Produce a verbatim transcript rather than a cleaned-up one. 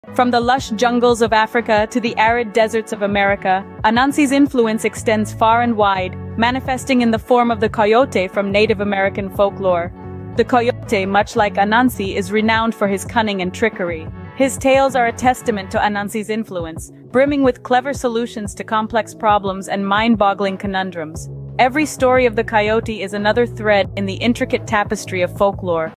From the lush jungles of Africa to the arid deserts of America, Anansi's influence extends far and wide, manifesting in the form of the coyote from Native American folklore. The coyote, much like Anansi, is renowned for his cunning and trickery. His tales are a testament to Anansi's influence, brimming with clever solutions to complex problems and mind-boggling conundrums. Every story of the coyote is another thread in the intricate tapestry of folklore,